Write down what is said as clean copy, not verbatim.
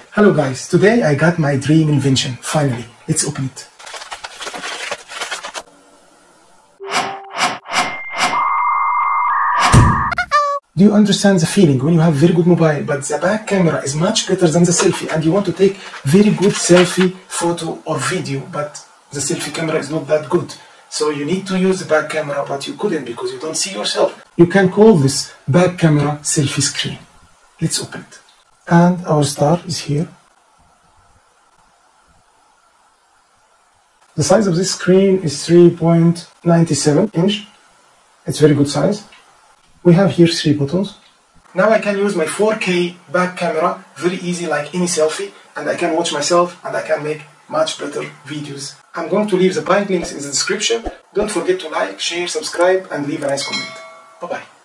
Hello guys, today I got my dream invention, finally. Let's open it. Do you understand the feeling when you have very good mobile, but the back camera is much better than the selfie and you want to take very good selfie, photo or video, but the selfie camera is not that good. So you need to use the back camera, but you couldn't because you don't see yourself. You can call this back camera selfie screen. Let's open it. And our star is here. The size of this screen is 3.97 inch. It's very good size. We have here 3 buttons. Now I can use my 4K back camera very easy like any selfie, and I can watch myself and I can make much better videos. I'm going to leave the buying links in the description. Don't forget to like, share, subscribe and leave a nice comment. Bye bye.